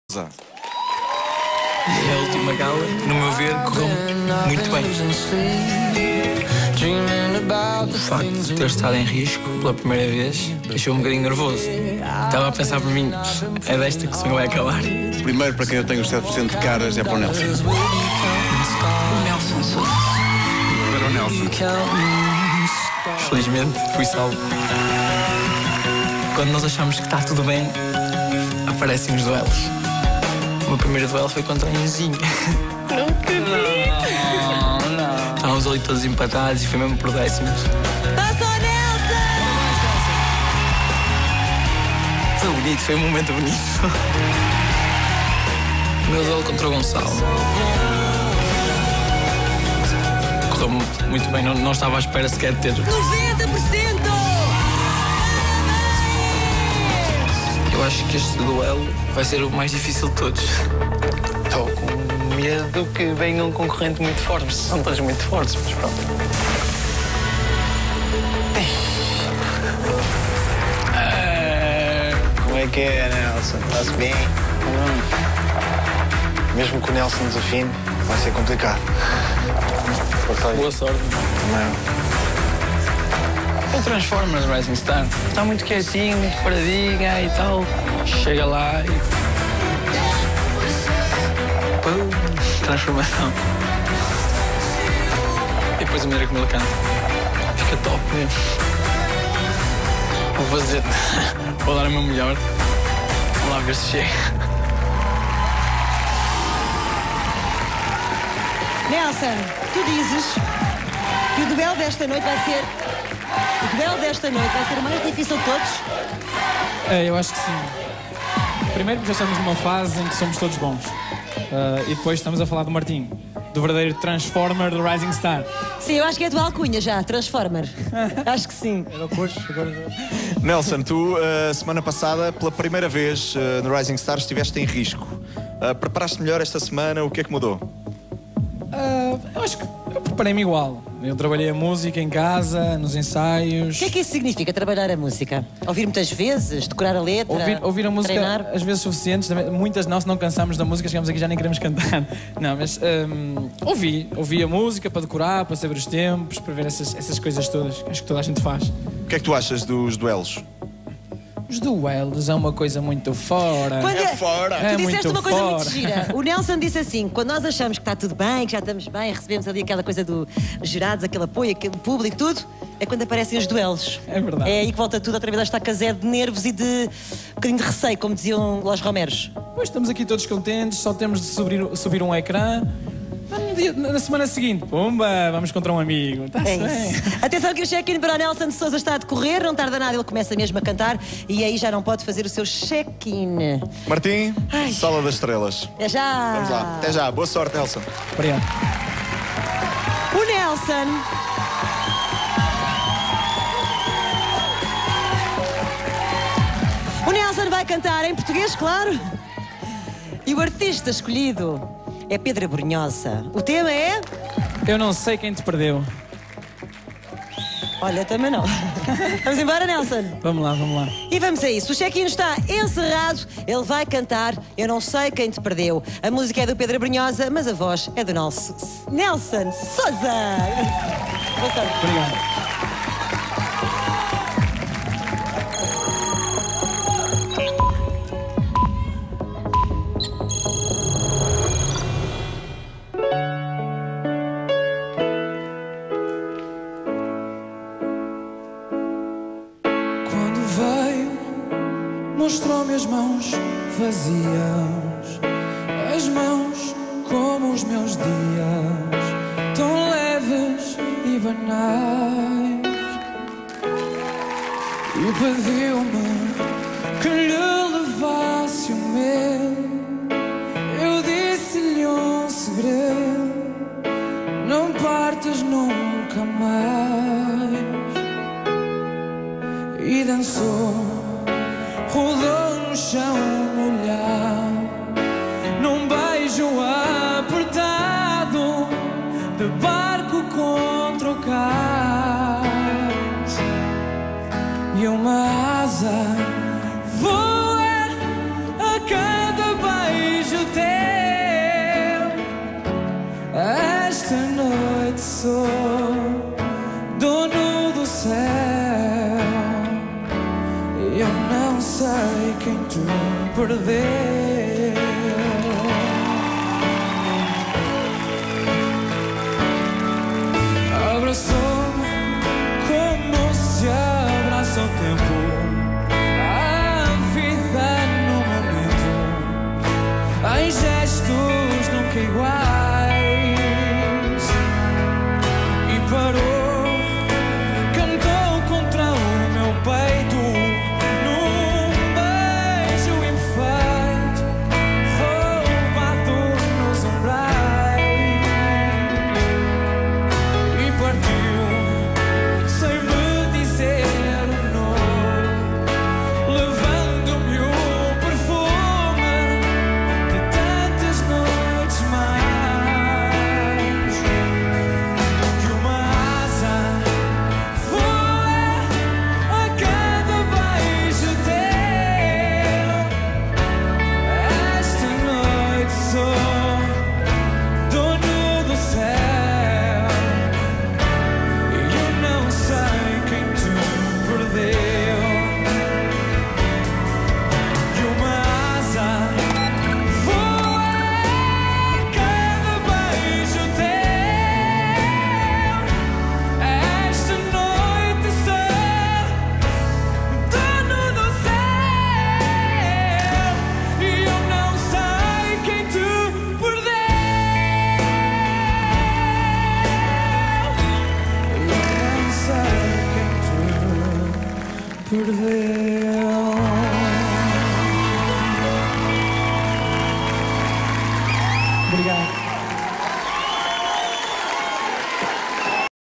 E a última gala, no meu ver, correu muito bem. O facto de ter estado em risco pela primeira vez deixou-me um bocadinho nervoso. Estava a pensar por mim, é desta que o sonho vai acabar. Primeiro, para quem eu tenho os 7% de caras, é para o Nelson. O Nelson Sousa. Para o Nelson. Felizmente, fui salvo. Quando nós achamos que está tudo bem, aparecem os duelos. O meu primeiro duelo foi contra a Inzinho. Não acredito! Não. Estávamos ali todos empatados e foi mesmo por décimos. Passa o Nelson! Foi bonito, foi um momento bonito. O meu duelo contra o Gonçalo. Correu muito bem, não estava à espera sequer de ter. 90%! Eu acho que este duelo vai ser o mais difícil de todos. Estou com medo que venha um concorrente muito forte. São todos muito fortes, mas pronto. Como é que é, Nelson? Está-se bem? Mesmo que o Nelson desafine, vai ser complicado. Boa sorte. Não. O Transformers Rising Star está muito quietinho, muito paradinho e tal. Chega lá e... Pum, transformação. E depois a maneira como ele canta. Fica top mesmo. Vou fazer... Vou dar o meu melhor. Vamos lá ver se chega. Nelson, tu dizes que o duelo desta noite vai ser... O duelo desta noite vai ser o mais difícil de todos? Eu acho que sim. Primeiro porque já estamos numa fase em que somos todos bons. E depois estamos a falar do Martim, do verdadeiro Transformer do Rising Star. Sim, eu acho que é a tua alcunha já, Transformer. Acho que sim. Nelson, tu, semana passada, pela primeira vez no Rising Star, estiveste em risco. Preparaste melhor esta semana? O que é que mudou? Eu acho que eu preparei-me igual. Eu trabalhei a música em casa, nos ensaios. O que é que isso significa, trabalhar a música? Ouvir muitas vezes, decorar a letra, Ouvir a música treinar? às vezes suficientes. Muitas de nós não cansamos da música, chegamos aqui e já nem queremos cantar. Não, mas ouvi a música para decorar, para saber os tempos, para ver essas coisas todas. Acho que toda a gente faz. O que é que tu achas dos duelos? Os duelos é uma coisa muito fora. Fora! Tu disseste muito uma coisa fora. muito gira. O Nelson disse assim: quando nós achamos que está tudo bem, que já estamos bem, recebemos ali aquela coisa dos jurados, aquele apoio, aquele público, tudo, é quando aparecem os duelos. É verdade. É aí que volta tudo outra vez a estaca zero de nervos e de um bocadinho de receio, como diziam Los Romeros. Pois estamos aqui todos contentes, só temos de subir um ecrã. Na semana seguinte, pumba, vamos contra um amigo. Está-se É bem. isso. Atenção que o check-in para o Nelson de Sousa está a decorrer, não tarda nada, ele começa mesmo a cantar e aí já não pode fazer o seu check-in. Martim, Ai. Sala das Estrelas. É já! Vamos lá. Até já. Boa sorte, Nelson. Obrigado. O Nelson. O Nelson vai cantar em português, claro. E o artista escolhido é Pedro Brunhosa. O tema é... Eu não sei quem te perdeu. Olha, também não. Vamos embora, Nelson? Vamos lá. E vamos a isso. O check-in está encerrado. Ele vai cantar Eu Não Sei Quem Te Perdeu. A música é do Pedro Brunhosa, mas a voz é do nosso Nelson Sousa. Boa sorte. Obrigado. Mostrou-me as mãos vazias, as mãos como os meus dias, tão leves e banais. E pediu-me que lhe levasse o meu. Eu disse-lhe um segredo: não partas nunca mais. E dançou, rodou no chão molhado, num beijo apertado, de barco contra o cais. E uma asa perdeu. Abraçou-me como se abraça o tempo, a vida no momento, em gestos nunca iguais, e parou, cantou contra o meu peito, num beijo imperfeito, roubado nos umbrais, e partiu sem me dizer não, levando-me o perfume de tantas noites mais. E uma asa voa a cada beijo teu. Esta noite sou dono do céu, e eu não sei quem te perdeu. E uma asa voa a cada beijo teu. Esta noite sou dono do céu, e eu não sei quem te perdeu. Eu não sei quem te perdeu. Obrigado.